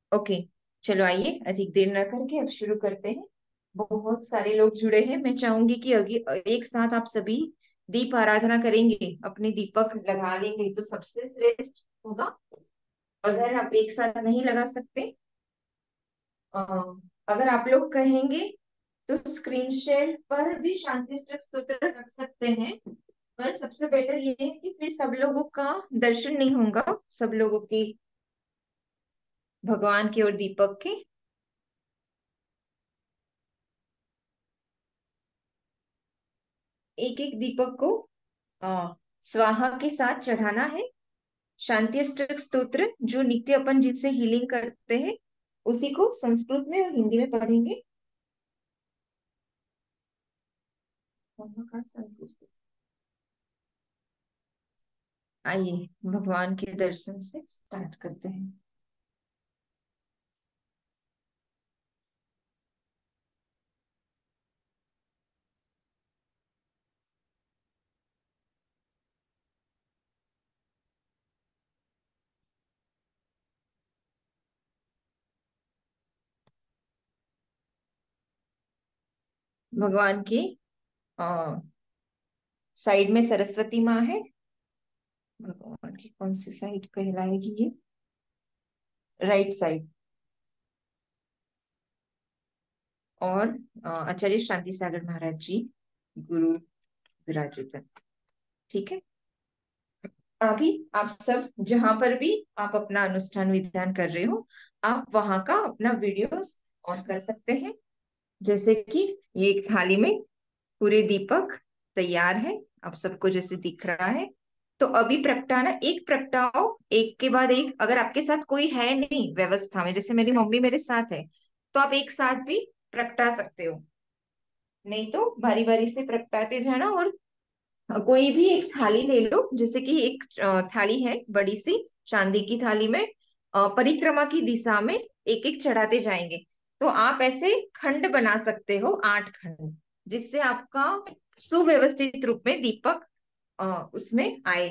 Okay. चलो आइए अधिक देर न करके अब शुरू करते हैं। बहुत सारे लोग जुड़े हैं, मैं चाहूंगी कि अभी एक साथ आप सभी दीप आराधना करेंगे, अपने दीपक लगा लेंगे तो सबसे श्रेष्ठ होगा। अगर आप एक साथ नहीं लगा सकते, अ, अगर आप लोग कहेंगे तो स्क्रीन शेयर पर भी शांति स्तोत्र रख सकते हैं। पर सबसे बेटर ये है कि फिर सब लोगों का दर्शन नहीं होगा, सब लोगों की भगवान के और दीपक के। एक एक दीपक को स्वाहा के साथ चढ़ाना है। शांति अष्टक स्तोत्र जो नित्य अपन जिनसे हीलिंग करते हैं, उसी को संस्कृत में और हिंदी में पढ़ेंगे। आइए भगवान के दर्शन से स्टार्ट करते हैं। भगवान की साइड में सरस्वती माँ है। भगवान की कौन सी साइड कहलाएगी ये? Right side. और आचार्य शांति सागर महाराज जी गुरु विराजित है। ठीक है। अभी आप सब जहां पर भी आप अपना अनुष्ठान विधान कर रहे हो, आप वहां का अपना वीडियोस ऑन कर सकते हैं। जैसे कि ये एक थाली में पूरे दीपक तैयार है, आप सबको जैसे दिख रहा है। तो अभी प्रगटाना, एक प्रगटाओ एक के बाद एक। अगर आपके साथ कोई है नहीं व्यवस्था में, जैसे मेरी मम्मी मेरे साथ है, तो आप एक साथ भी प्रगटा सकते हो। नहीं तो बारी बारी से प्रगटाते जाना। और कोई भी एक थाली ले लो, जैसे कि एक थाली है बड़ी सी चांदी की थाली में, परिक्रमा की दिशा में एक एक चढ़ाते जाएंगे। तो आप ऐसे खंड बना सकते हो, 8 खंड, जिससे आपका सुव्यवस्थित रूप में दीपक उसमें आए।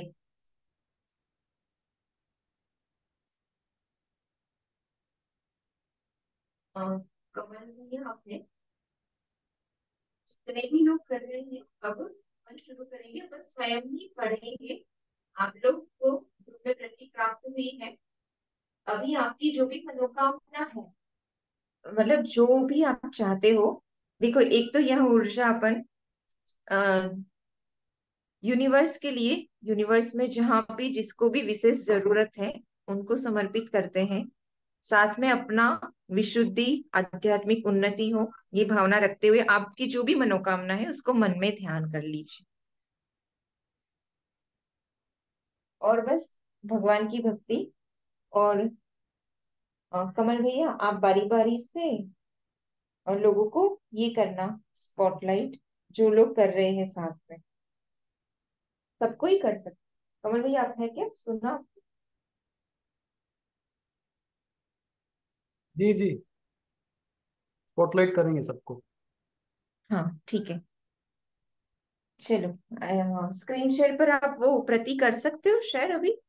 अ, कमल में यहाँ पे जितने भी लोग कर रहे हैं, अब अपन शुरू करेंगे, अपन स्वयं ही पढ़ेंगे। आप लोग को ग्रुप में प्रति प्राप्त हुई है। अभी आपकी जो भी मनोकामना है, मतलब जो भी आप चाहते हो, देखो एक तो यह ऊर्जा अपन यूनिवर्स के लिए, यूनिवर्स में जहां भी जिसको भी विशेष जरूरत है उनको समर्पित करते हैं। साथ में अपना विशुद्धि, आध्यात्मिक उन्नति हो, ये भावना रखते हुए आपकी जो भी मनोकामना है उसको मन में ध्यान कर लीजिए। और बस भगवान की भक्ति। और कमल भैया आप बारी बारी से और लोगों को ये करना, स्पॉटलाइट जो लोग कर रहे हैं साथ में, सबको ही कर सकते। कमल भैया आप है क्या, सुना? जी जी। स्पॉटलाइट करेंगे सबको। हाँ ठीक है। चलो स्क्रीन शेयर पर आप वो प्रति कर सकते हो शेयर अभी।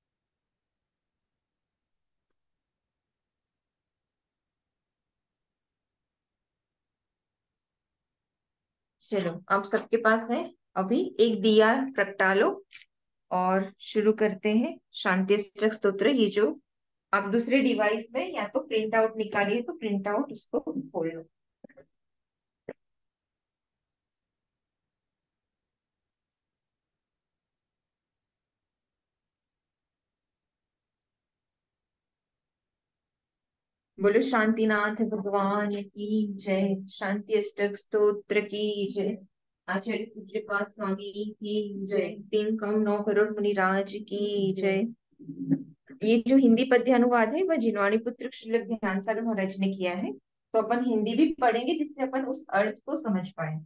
चलो आप सबके पास है, अभी एक दिया प्रगटा लो और शुरू करते हैं शांति अष्टक स्तोत्र। ये जो आप दूसरे डिवाइस में या तो प्रिंट आउट निकालिए, तो प्रिंट आउट उसको खोल लो। बोलो शांतिनाथ भगवान की जय, शांति अष्टक स्तोत्र की जय, आचार्य पूज्य पास स्वामी की जय, 3 करोड़ 9 करोड़ मुनिराज की जय। ये जो हिंदी पद्य अनुवाद है वह जिनवाणी पुत्र श्रील ध्यान सागर महाराज ने किया है। तो अपन हिंदी भी पढ़ेंगे जिससे अपन उस अर्थ को समझ पाए।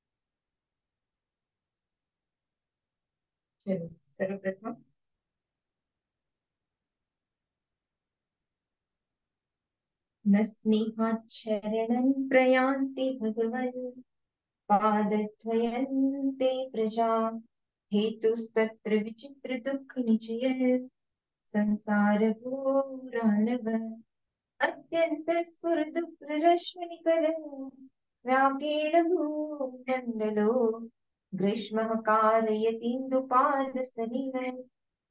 चलो सर्वप्रथम न स्नेहाच्छरणं प्रयान्ति भगवन् पादद्वयन्ते प्रजा हेतुस्तत्र विचित्र दुःख निचय संसार घोरानव अत्यंत स्फुरदु प्ररश्मिनिकर व्याकेण भूमण्डलो ग्रीष्मः कारयतीन्दुपादसलिलं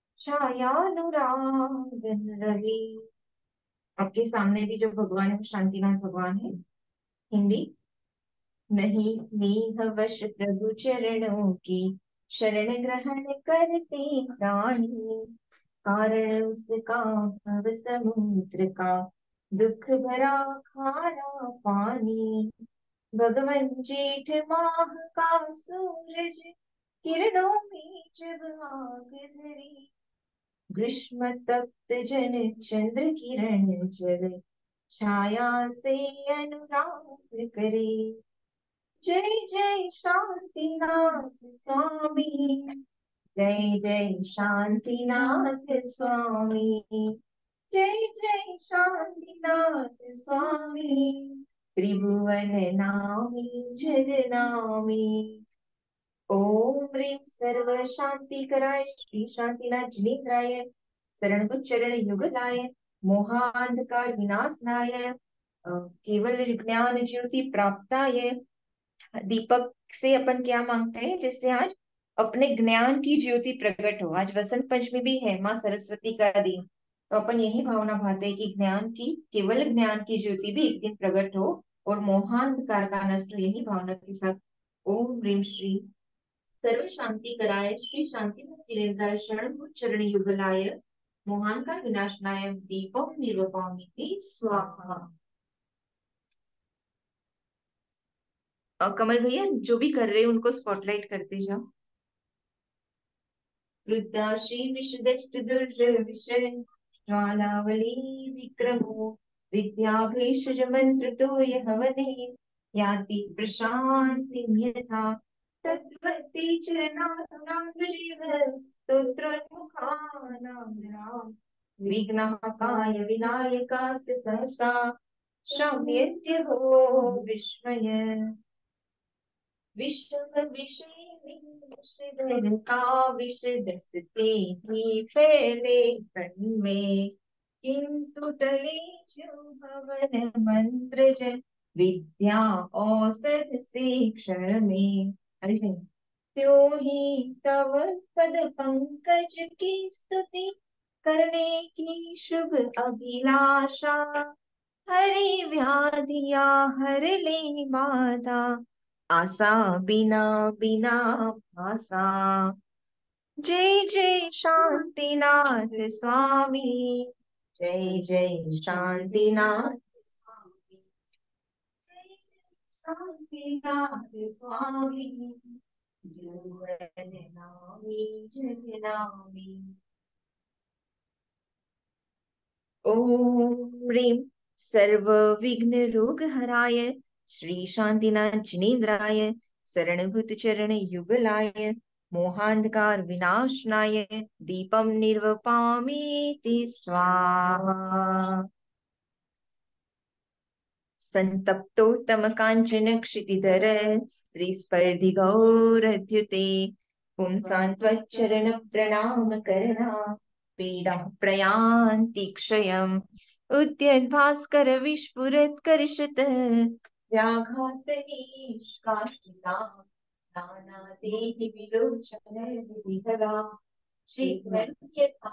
छायानुरागं रवि। आपके सामने भी जो भगवान है वो शांतिनाथ भगवान है। हिंदी। नहीं स्नेह वश प्रभु चरणों की शरण ग्रहण करते प्राणी कारण उसका भव समुद्र का दुख भरा खारा पानी। भगवन जेठ माह का सूरज किरणों में जब आग धरी ग्रीष्म तप्त जन चंद्र किरण जल छाया से अनुराग करे। जय जय शांतिनाथ स्वामी जय जय शांतिनाथ स्वामी जय जय शांतिनाथ स्वामी त्रिभुवन नामी जगनामी। ओम ह्रीं सर्व शांति कराय श्री शांतिनाथ जिनेन्द्राय शरण चरण युगलाय मोहांधकार विनाशनाय केवल ज्ञान ज्योति प्राप्ताय। दीपक से अपन क्या मांगते हैं जिससे आज अपने ज्ञान की ज्योति प्रकट हो। आज वसंत पंचमी भी है, माँ सरस्वती का दिन, तो अपन यही भावना भाते हैं कि ज्ञान की, केवल ज्ञान की ज्योति भी एक दिन प्रकट हो और मोहांधकार का नष्ट हो, यही भावना के साथ ओम ह्रीम श्री सर्व शांति कराय श्री शांति जिनेन्द्राय शरण चरण युगलाय मोहांकार विनाशनाय दीपम निरूपमिति स्वाहा। कमल भैया जो भी कर रहे हैं उनको स्पॉटलाइट करते जाओ। वृद्धाश्री विशदश्च दुर्जय विषय ज्वालावली विक्रमो विद्याभीषज मंत्र तो यह हवने याति प्रशांति यथा तद्वति चरणारविंद स्तोत्रोन्मुखानां विघ्नः काय विनायकास्य सहसा श्राव्यन्त्य हो विस्मय। विश्व विषय विषधर का विषदस्ते ही फैले तन में किंतु टले जो भवन मंत्र जन विद्या औसत से क्षण में। अरे त्यों ही तव पद पंकज की स्तुति करने की शुभ अभिलाषा हरि व्याधिया हर ले बाधा आशा बिना बिना भाषा। जय जय शांतिनाथ स्वामी जय जय शांतिनाथ स्वामी जय जय शांतिनाथ स्वामी जय जय नामी जय नामी। ओम ह्रीं सर्व विघ्न रोग हराय श्री शांतिनाथ जिनेन्द्राय शरणभूत चरण युगलाय मोहांधकार विनाशनाय दीपम निर्वपामीति स्वाहा। संतप्तोत्तम कांचन क्षितिधर स्त्रीस्पर्धि गौरद्युते पुंसां त्वच्चरण प्रणाम करना पीड़ा प्रयान्ति क्षयम् उद्यद्भास्कर विस्फुरत्कर्षत व्याघात निष्कासिता नानादेहि विलोचन विधरा शीघ्रं यथा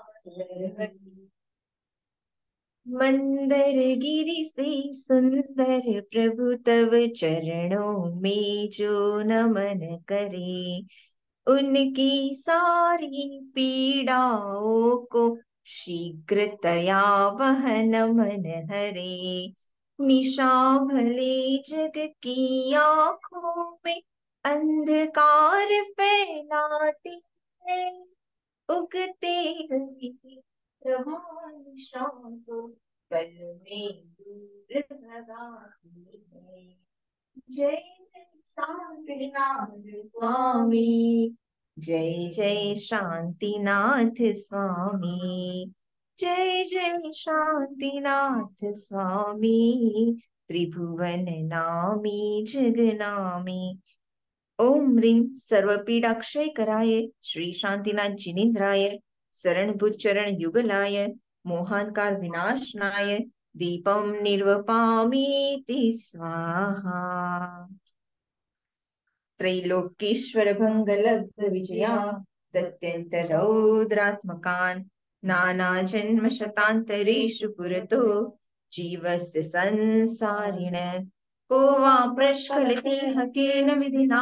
मंदर गिरि से सुंदर प्रभु तव चरणों में जो नमन करे उनकी सारी पीड़ाओं को शीघ्रतया वह नमन हरे। निशा भले जग की आंखों में अंधकार फैलाती है उगते हुए प्रभात शाम को पल में दूर भगाती है। जय जय शांतिनाथ स्वामी जय जय शांतिनाथ स्वामी जय जय शांतिनाथ स्वामी, त्रिभुवन नामी जगनामी। ओम ह्रीं सर्वपीडाक्षय कराय श्री शांतिनाथ जिनेन्द्राय, शरण बुद्ध चरण युगलाय, मोहांकार विनाशनाय, दीपम निर्वपामीति स्वाहा। त्रैलोक्येश्वर भंगलब्ध विजया, दत्यंत रौद्रात्मकान्, नाना जन्म शतान्तरेषु पुरतो जीवस्य संसारिण। को वा प्रस्खलितेह केन विधिना,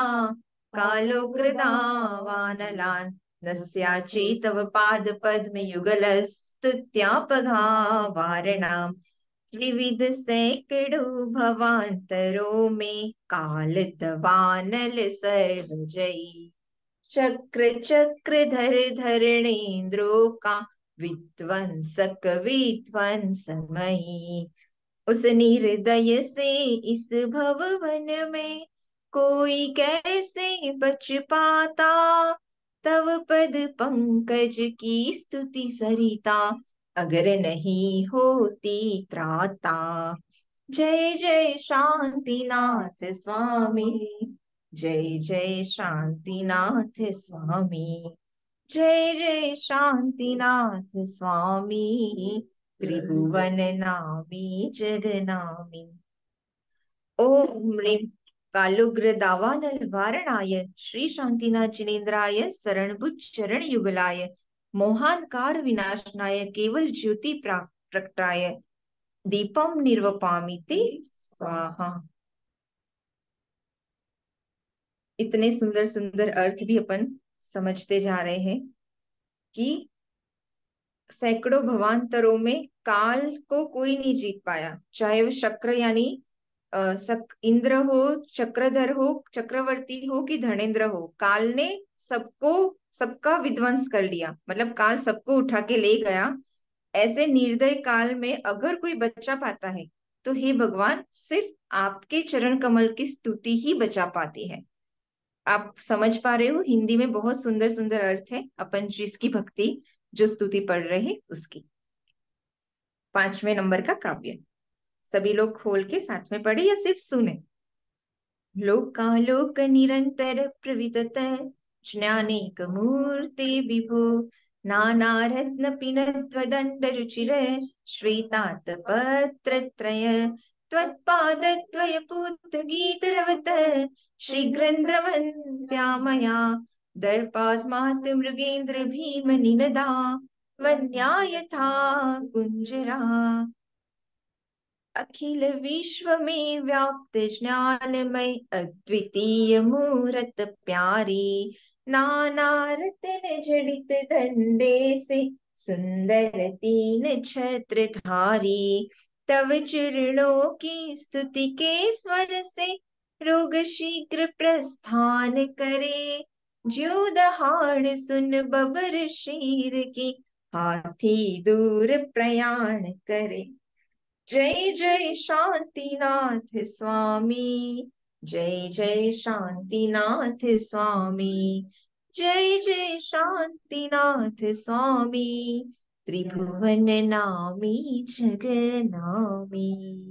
कालोग्रदावानलान्, नस्याचेतव पाद पद्म युगलस्तुत्यापघा वारणाम्। त्रिविध सैकड़ों भवांतरों में काल दवानल सर्वजयी। चक्र चक्रधर धरणेन्द्रों का विध्वंसक विध्वंसमयी। उस निर्दय से इस भववन में कोई कैसे बच पाता, तव पद पंकज की स्तुति सरिता अगर नहीं होती त्राता। जय जय शांतिनाथ स्वामी, जय जय शांतिनाथ स्वामी, जय जय शांतिनाथ स्वामी, त्रिभुवन नामी जगनामी। ओम ह्रीं कालुग्र दावानल वारणाय श्री शांतिनाथ जिनेन्द्राय, शरणबुद्ध चरण युगलाय, मोहांकार विनाशनाय, केवल ज्योति प्रकटाय, दीपम निर्वपामिते स्वाहा। इतने सुंदर सुंदर अर्थ भी अपन समझते जा रहे हैं कि सैकड़ों भवांतरों में काल को कोई नहीं जीत पाया, चाहे वो शक्र यानी इंद्र हो, चक्रधर हो, चक्रवर्ती हो कि धनेन्द्र हो, काल ने सबको सबका विध्वंस कर लिया, मतलब काल सबको उठा के ले गया। ऐसे निर्दय काल में अगर कोई बचा पाता है तो हे भगवान, सिर्फ आपके चरण कमल की स्तुति ही बचा पाती है। आप समझ पा रहे हो, हिंदी में बहुत सुंदर सुंदर अर्थ है, अपन जिसकी भक्ति जो स्तुति पढ़ रहे हैं उसकी। 5वें नंबर का काव्य सभी लोग खोल के साथ में पढ़े या सिर्फ सुने। लोकालोक निरंतर प्रवितत, ज्ञानेक मूर्ति विभो, नाना रत्न पिनद्वदण्ड रुचिर, श्वेतात पत्र त्रय, त्वत्पादद्वय पूत गीतरवत, शीघ्रन्द्रवन्त्या मया, दर्पात् मृगेन्द्र भीम निनदा, वन्या यथा कुञ्जरा। अखिल विश्व में व्याप्त ज्ञानमय अद्वितीय मूरत प्यारी, नाना रत्न जड़ित दंडे से सुंदर तीन छत्र धारी। तव चरणों की स्तुति के स्वर से रोग शीघ्र प्रस्थान करे, ज्यों दहाड़ सुन बबर शीर की, हाथी दूर प्रयाण करे। जय जय शांतिनाथ स्वामी, जय जय शांतिनाथ स्वामी, जय जय शांतिनाथ स्वामी, त्रिभुवन नामी जगनामी।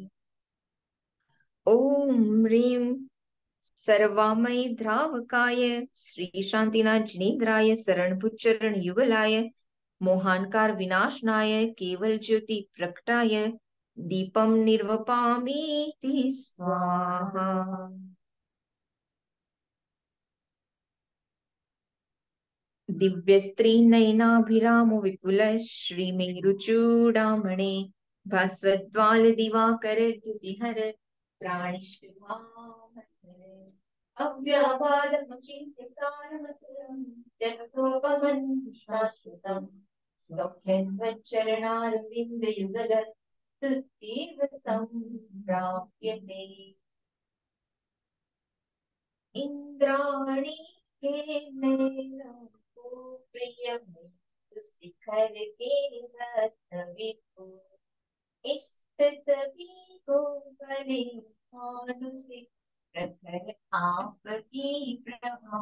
ओम ह्रीं सर्वामय द्रावकाय श्री शांतिनाथ जिनेन्द्राय, शरणभुज चरण युगलाय, मोहांकार विनाशनाय, केवल ज्योति प्रकटाय, दीपम निर्वपामीति स्वाहा। दिव्य स्त्री नयनाभिरामो विपुल, श्रीमेरुचूडामणे, भास्वद्वाल दिवाकर द्युतिहर, प्राणिष्टभावहर, अव्यापादमुचिन्त्य सारमतुलं, त्यक्तोपमं शाश्वतम्, सौख्यन्वच्चरणारविन्दयुगल तृप्तिर्व सम्प्राप्यते। इंद्राणी के नैनों को प्रिय शिखर के रत्न विभु, इष्ट सभी को बने मानुषिक, प्रखर आपकी प्रभा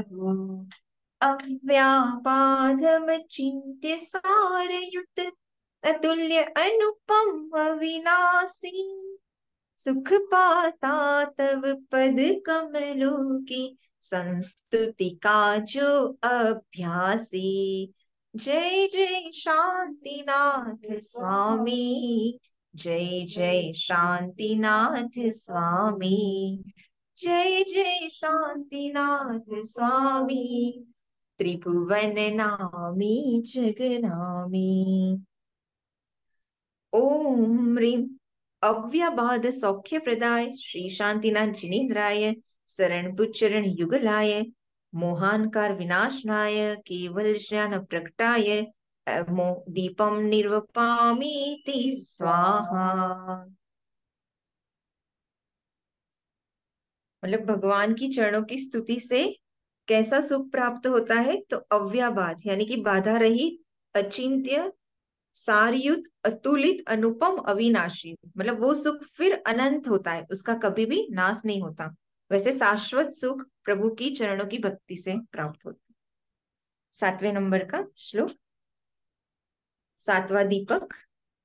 प्रभु। अव्यापाधम चिंत्य सार युत, अतुल्य अनुपम अविनाशी, सुख पाता तब पद कमलों की, संस्तुति का जो अभ्यासी। जय जय शांतिनाथ स्वामी, जय जय शांतिनाथ स्वामी, जय जय शांतिनाथ स्वामी, त्रिभुवन नामी जगनामी। ओम ह्रीं अव्यबाध सौख्य प्रदाय श्री शांतिनाथ जिनेन्द्राय, शरण पुच्चरण युगलाय, मोहानकार विनाशनाय, केवल ज्ञान प्रकटाय, दीपम निर्वपामीति स्वाहा। मतलब भगवान की चरणों की स्तुति से कैसा सुख प्राप्त होता है, तो अव्याबाध यानी कि बाधा रहित, अचिंत्य, सारयुत, अतुलित, अनुपम, अविनाशी, मतलब वो सुख फिर अनंत होता है, उसका कभी भी नाश नहीं होता। वैसे शाश्वत सुख प्रभु की चरणों की भक्ति से प्राप्त होता है। 7वें नंबर का श्लोक, 7वां दीपक।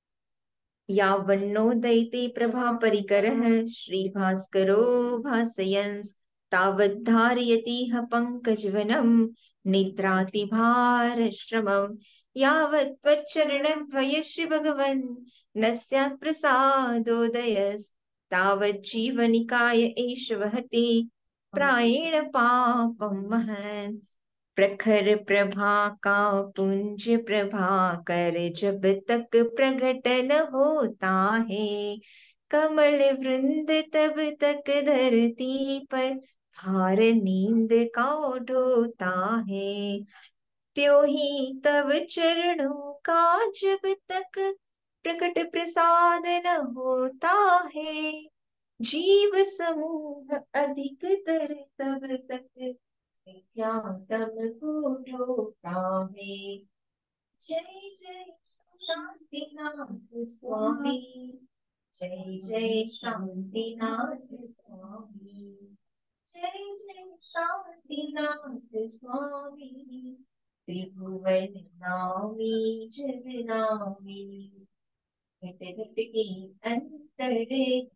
यावन्नोदयते प्रभा परिकरः, श्रीभास्करो भासयन्स्, तावद्धारयतिह पंकजवनं, निद्रातिभारश्रमम्, यावत् त्वच्चरणद्वयस्य भगवन्, न स्यात् प्रसादोदयस्, तावज्जीवनिकाय एष वहति, प्रायेण पापं महत्। प्रखर प्रभा का पुंज प्रभाकर, जब तक प्रकट न होता है, कमल वृंद तब तक धरती पर, भार नींद का ढोता है। त्यों ही तव चरणों का जब तक प्रकट प्रसाद न होता है, जीव समूह अधिक तर तब तक नित्यातम को ढोता है। जय जय शांतिनाथ स्वामी, जय जय शांतिनाथ स्वामी, जय जय शांतिनाथ स्वामी, त्रिभुवन नामी जगनामी, घट घट की अंतर्यामी।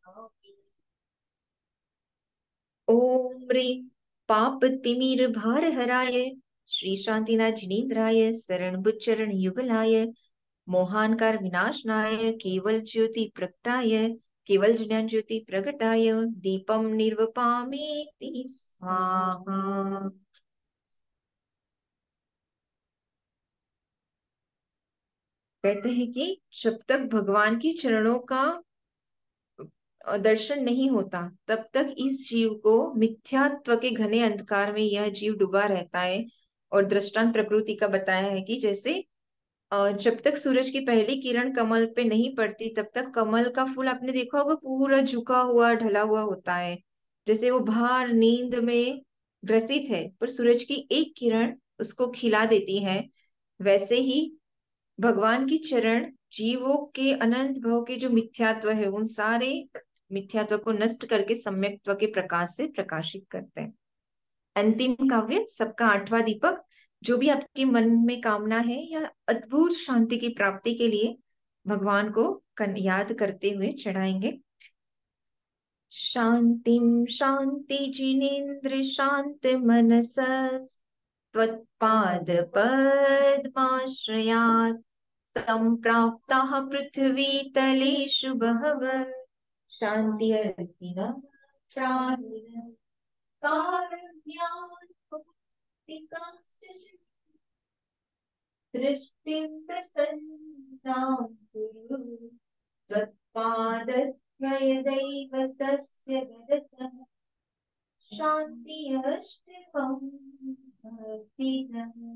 ओम ह्रीं पाप तिमिर भार हराय, श्री शांतिनाथ जिनेन्द्राय, शरण बुच्चरण युगलाय, मोहानकार विनाशनाय, केवल ज्योति प्रकटाय, केवल ज्ञान ज्योति प्रकटाय, दीपम निर्वपामीति स्वाहा। कहते हैं कि जब तक भगवान की चरणों का दर्शन नहीं होता, तब तक इस जीव को मिथ्यात्व के घने अंधकार में यह जीव डूबा रहता है। और दृष्टांत प्रकृति का बताया है कि जैसे जब तक सूरज की पहली किरण कमल पे नहीं पड़ती, तब तक कमल का फूल आपने देखा होगा पूरा झुका हुआ ढला हुआ होता है, जैसे वो भार नींद में ग्रसित है, पर सूरज की एक किरण उसको खिला देती है। वैसे ही भगवान की चरण जीवों के अनंत भाव के जो मिथ्यात्व है, उन सारे मिथ्यात्व को नष्ट करके सम्यक्त्व के प्रकाश से प्रकाशित करते हैं। अंतिम काव्य, सबका 8वां दीपक। जो भी आपके मन में कामना है या अद्भुत शांति की प्राप्ति के लिए भगवान को याद करते हुए चढ़ाएंगे। शांतिम शांति जिनेन्द्र शांत मनस, त्वत्पाद पद्माश्रयात्, सम्प्राप्ताः पृथ्वीतलेषु बहवः, शान्त्यर्थिनः प्राणिनः, कारुण्यात् दृष्टिं प्रसन्नां कुरु, त्वत्पादद्वयदैव तस्य गतः, शान्ति अष्टकं भक्तिदम्।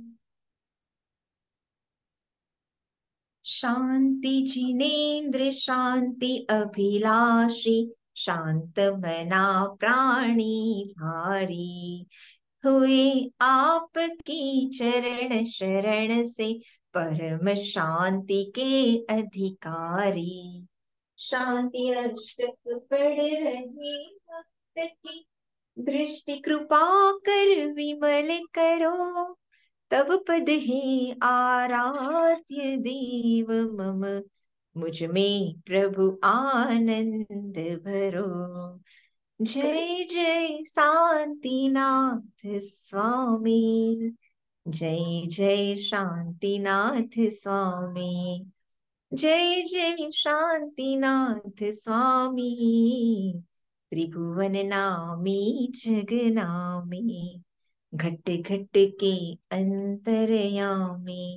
शांति जिनेन्द्र शांति अभिलाषी, शांत मना प्राणी भारी, हुए आपकी चरण शरण से, परम शांति के अधिकारी। शांति अष्टक पढ़ रहे भक्त की, दृष्टि कृपा कर विमल करो, तब पद है आराध्य देव मम, मुझ में प्रभु आनंद भरो। जय जय शांतिनाथ स्वामी, जय जय शांतिनाथ स्वामी, जय जय शांतिनाथ स्वामी, त्रिभुवन नामी जगनामी, घट घट के अंतर्यामी।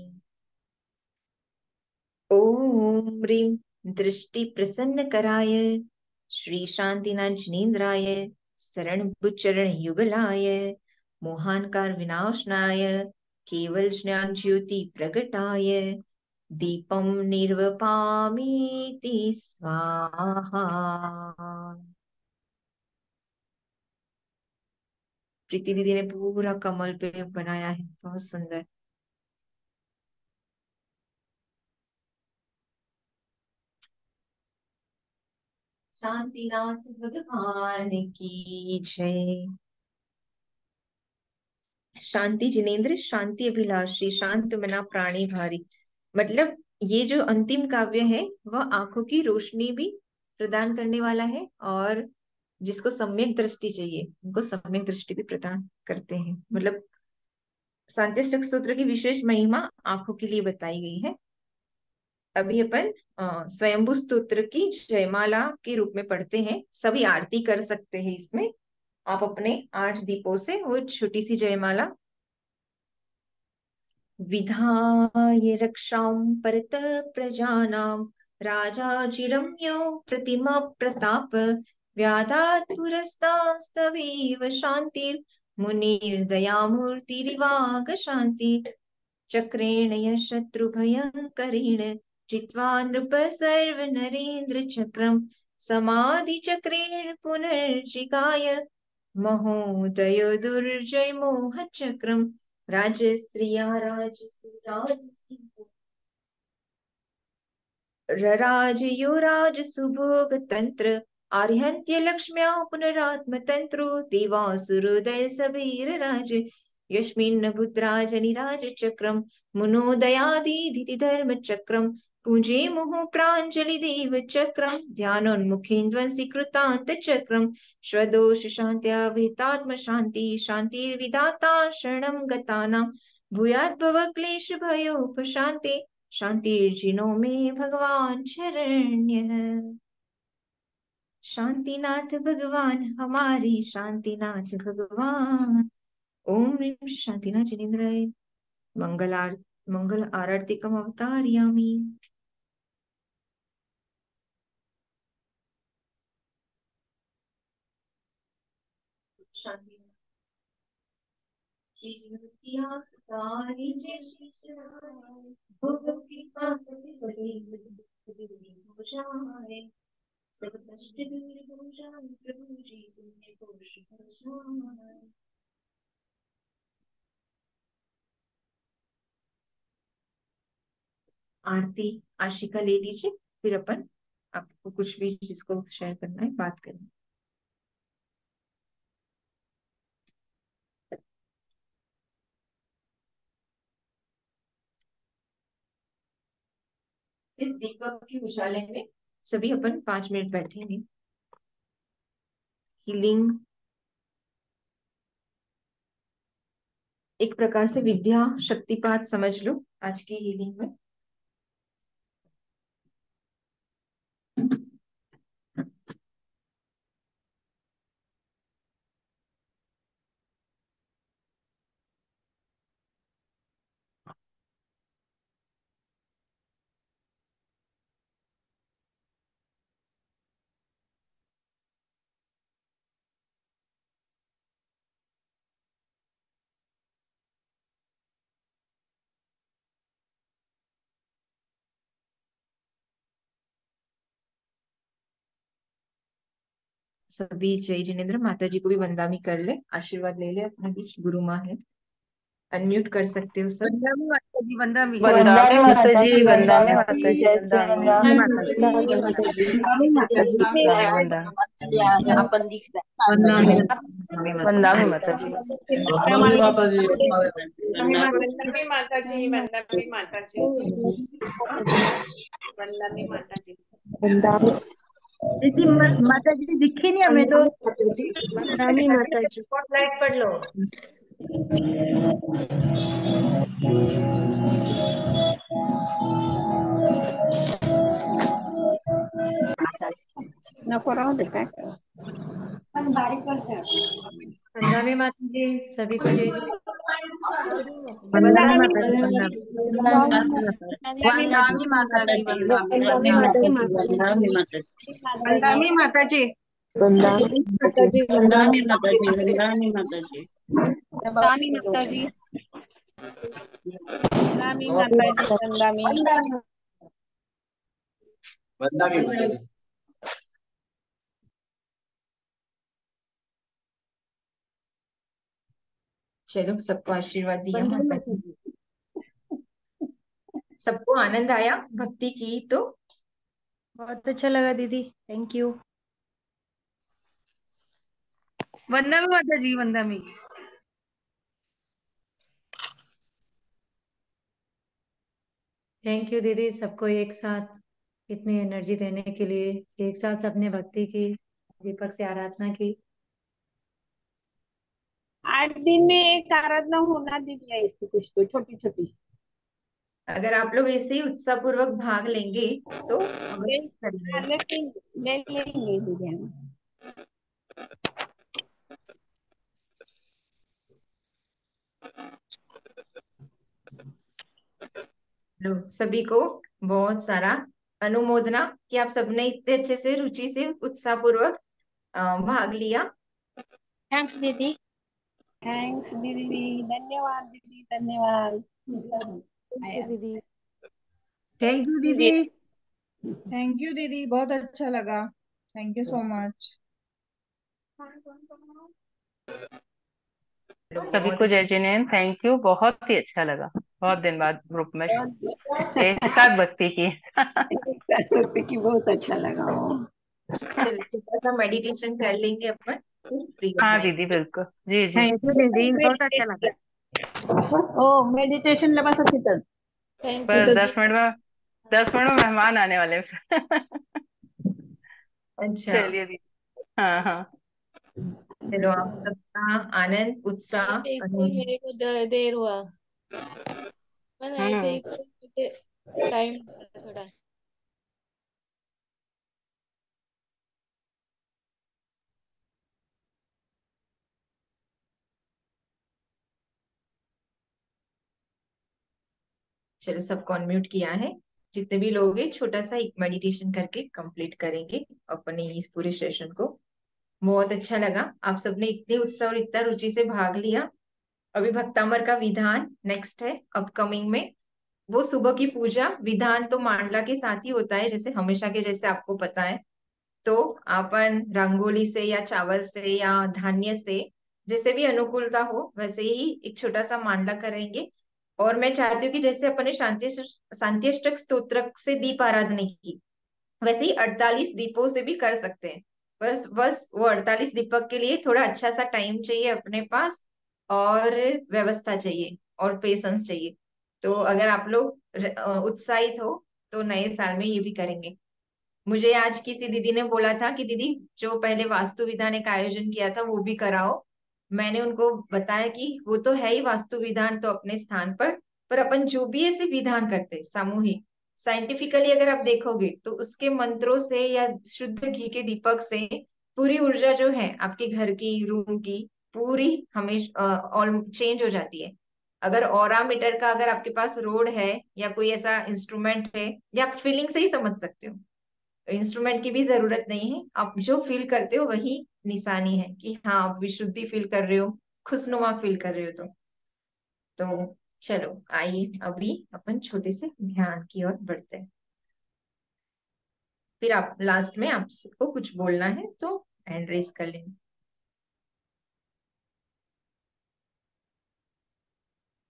ओम ह्रीं दृष्टि प्रसन्न कराय, श्री शांतिनाथ जिनेन्द्राय, शरण बुच्चरण युगलाय, मोहानकार विनाशनाय, केवल ज्ञान ज्योति प्रगटाय, दीपम निर्वपामीति स्वाहा। प्रीति दीदी ने पूरा कमल पे बनाया है, बहुत सुंदर। शांतिनाथ भगवान की जय। शांति जिनेन्द्र शांति अभिलाषी, शांत मना प्राणी भारी। मतलब ये जो अंतिम काव्य है वह आंखों की रोशनी भी प्रदान करने वाला है, और जिसको सम्यक दृष्टि चाहिए उनको सम्यक दृष्टि भी प्रदान करते हैं। मतलब शांतिष्ठक सूत्र की विशेष महिमा आंखों के लिए बताई गई है। अभी अपन स्वयंभू स्तोत्र की जयमाला के रूप में पढ़ते हैं। सभी आरती कर सकते हैं इसमें। आप अपने 8 दीपों से वो छोटी सी जयमाला। विधाय रक्षां परतः प्रजानां, राजा चिरम्यो प्रतिमा प्रताप, व्याधात् पुरस्तास्तवेव शान्तिर्मुनिर्दयामूर्तिरिवाग शान्ति। चक्रेण शत्रुभयङ्करेण जित्वा नृप सर्वनरेन्द्र चक्रं, समाधिचक्रेण पुनर्जिगाय महोदयो दुर्जय मोहचक्रम्। राजश्रिया राजसुराज रराजयुराज सुभोग तंत्र, आर्यन्त्य लक्ष्म्या पुनरात्म तंत्रो, देवासुरोदय सबीर राज, यस्मिन् बुद्राज निराज चक्रम, मुनोदयादिधि धर्म चक्रम, पूजे मुहुः प्राञ्जलि देव चक्रम, ध्यानोन्मुखेन्द्वंसि कृतान्त चक्रम, स्वदोष शान्त्या विहितात्म शान्ति, शान्तिर्विधाता शरणं गतानां, भूयात् भवक्लेश भयोपशान्ति, शांतिर्जिनो में भगवान शरण्य। शांतिनाथ भगवान हमारी, शांतिनाथ भगवान। ओम ह्रीं शांतिनाथ जिनेन्द्राय मंगल आरतिकम अवतारयामि। शांति श्री विद्या सतारी जय श्री शिवाय, भोगों की कांति बड़ी सद्गुरु भूषाय, सब कष्ट दूर हो जाए प्रभु जी तुमने पोष बचाए। आरती आशिका ले लीजिए, फिर अपन आपको कुछ भी जिसको शेयर करना है बात करें। फिर दीपक की उजाले में सभी अपन 5 मिनट बैठेंगे। हीलिंग एक प्रकार से विद्या शक्तिपात समझ लो आज की हीलिंग में। सभी जय जिनेन्द्र माता जी को भी वंदना भी कर ले, आशीर्वाद ले ले, अपने बीच गुरु माँ है। अनम्यूट कर सकते हो सब। वंदामी माता जी, वंदामी वंदामी माता जी, वंदामी माता जी, वंदामी वंदामी माता जी, वंदामी माता जी, वंदा अपन दिख रहा है वंदामी वंदामी माता जी। वंदना माता जी। वंदना माता जी, वंदना माता जी, वंदना माता जी। वंदामी दीदी माता जी दिखे नहीं हमें तो। वंदामी माता जी। स्पॉटलाइट पढ़ लो। नको राहू दे, काय करा पण बारीक करते. वंदामी माता जी, सभी को जय जय। वंदामी वंदना माता जी, वंदामी माता जी, वंदामी माता जी, वंदामी माता जी, वंदामी माता जी, वंदामी माता जी, वंदामी माता जी, वंदामी माता जी, वंदना माता जी, वंदना माता जी, वंदना वंदना माता जी। चलो, सबको आशीर्वाद दिया माता जी। सबको आनंद आया भक्ति की तो? बहुत अच्छा लगा दीदी, थैंक यू। वंदना माता जी, वंदना। थैंक यू दीदी, सबको एक साथ इतनी एनर्जी देने के लिए, एक साथ अपने भक्ति की, दीपक से आराधना की। 8 दिन में एक आराधना होना दीदी है इसकी, कुछ तो छोटी छोटी। अगर आप लोग ऐसे ही उत्साह पूर्वक भाग लेंगे तो अवश्य करेंगे। ले लेंगे दीदी हम। लो, सभी को बहुत सारा अनुमोदना कि आप सबने इतने अच्छे से रुचि से उत्साह पूर्वक भाग लिया। थैंक्स दीदी। थैंक्स दीदी, धन्यवाद दीदी, धन्यवाद। दीदी थैंक यू दीदी। थैंक यू दीदी, बहुत अच्छा लगा। Thank you so much. सभी को जय जिनेन, थैंक यू, बहुत ही अच्छा लगा। बहुत दिन बाद ग्रुप में एक साथ भक्ति की। की बहुत अच्छा लगा वो। चलिए, छोटा सा मेडिटेशन कर लेंगे अपन, फ्री हो हाँ जाएंगे। दीदी, बिल्कुल, जी जी। थैंक यू दीदी, बहुत अच्छा लगा। ओ मेडिटेशन ला बसा तिथं। थैंक यू बस दीदी। 10 मिनट में मेहमान आने वाले हैं। अच्छा, चलिए दीदी। हाँ हाँ। चलो, आप सबका आनंद उत्साह मेरे को देर हुआ, बनाए थे हम्म। टाइम थोड़ा। चलो, सबको अनम्यूट किया है। जितने भी लोग हैं, छोटा सा एक मेडिटेशन करके कंप्लीट करेंगे अपने इस पूरे सेशन को। बहुत अच्छा लगा, आप सबने इतने उत्साह और इतना रुचि से भाग लिया। अभी भक्तामर का विधान नेक्स्ट है अपकमिंग में। वो सुबह की पूजा विधान तो मांडला के साथ ही होता है, जैसे हमेशा के जैसे आपको पता है। तो अपन रंगोली से या चावल से या धान्य से, जैसे भी अनुकूलता हो वैसे ही एक छोटा सा मांडला करेंगे। और मैं चाहती हूँ कि जैसे अपने शांति अष्टक स्तोत्र से दीप आराधना की, वैसे ही 48 दीपों से भी कर सकते हैं। बस बस वो 48 दीपक के लिए थोड़ा अच्छा सा टाइम चाहिए अपने पास, और व्यवस्था चाहिए और पेशेंस चाहिए। तो अगर आप लोग उत्साहित हो तो नए साल में ये भी करेंगे। मुझे आज किसी दीदी ने बोला था कि दीदी, जो पहले वास्तु विधान एक आयोजन किया था वो भी कराओ। मैंने उनको बताया कि वो तो है ही वास्तु विधान तो अपने स्थान पर अपन जो भी ऐसे विधान करते सामूहिक, साइंटिफिकली अगर आप देखोगे तो उसके मंत्रों से या शुद्ध घी के दीपक से पूरी ऊर्जा जो है आपके घर की, रूम की, पूरी हमेशा ऑल चेंज हो जाती है। अगर ऑरा मीटर का अगर आपके पास रोड है या कोई ऐसा इंस्ट्रूमेंट है, या आप फीलिंग से ही समझ सकते हो, इंस्ट्रूमेंट की भी जरूरत नहीं है, आप जो फील करते हो वही निशानी है कि हाँ आप विशुद्धि फील कर रहे हो, खुशनुमा फील कर रहे हो। तो चलो, आइए अभी अपन छोटे से ध्यान की ओर बढ़ते हैं। फिर आप लास्ट में आपको कुछ बोलना है तो हैंड रेज कर लेना।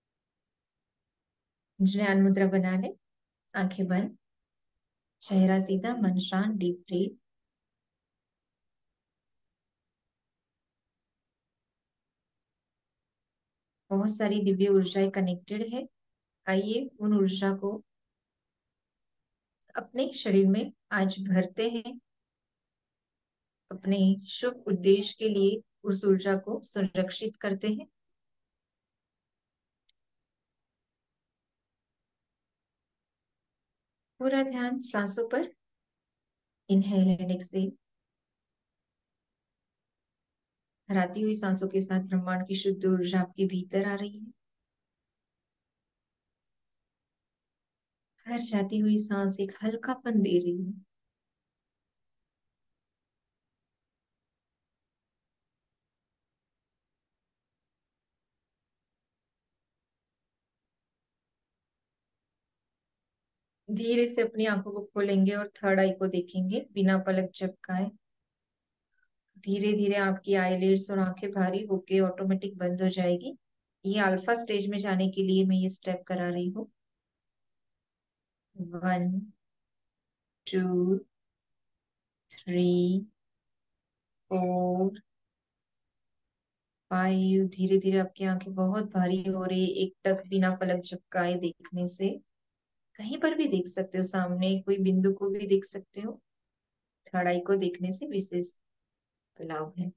ज्ञान मुद्रा बना ले, आंखें बंद, चेहरा सीधा, मन शांत, डीप ब्रीथ। बहुत सारी दिव्य ऊर्जाएं कनेक्टेड है। आइए उन ऊर्जा को अपने शरीर में आज भरते हैं, अपने शुभ उद्देश्य के लिए उस ऊर्जा को संरक्षित करते हैं। पूरा ध्यान सांसों पर, इनहेल एंड एक्सहेल। हराती हुई सांसों के साथ ब्रह्मांड की शुद्ध ऊर्जा आपके भीतर आ रही है। हर जाती हुई सांस एक हल्कापन दे रही है। धीरे से अपनी आंखों को खोलेंगे और थर्ड आई को देखेंगे बिना पलक झपकाए। धीरे धीरे आपकी आईलिड्स और आंखें भारी होके ऑटोमेटिक बंद हो जाएगी। ये अल्फा स्टेज में जाने के लिए मैं ये स्टेप करा रही हूँ। 1 2 3 4 5। धीरे धीरे आपकी आंखें बहुत भारी हो रही है, एक टक बिना पलक झपकाए देखने से। कहीं पर भी देख सकते हो, सामने कोई बिंदु को भी देख सकते हो। थर्ड आई को देखने से विशेष लाभ है।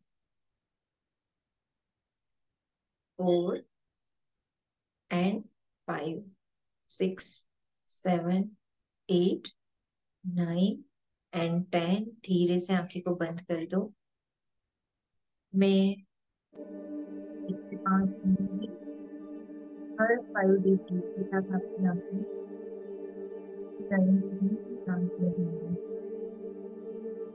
4 एंड 5 6 7 8 9 एंड 10। धीरे से आंखें को बंद कर दो। मैं 1 से 5 दूंगी। हर 5 डेज के साथ आपकी आंखें शांत रहेंगी।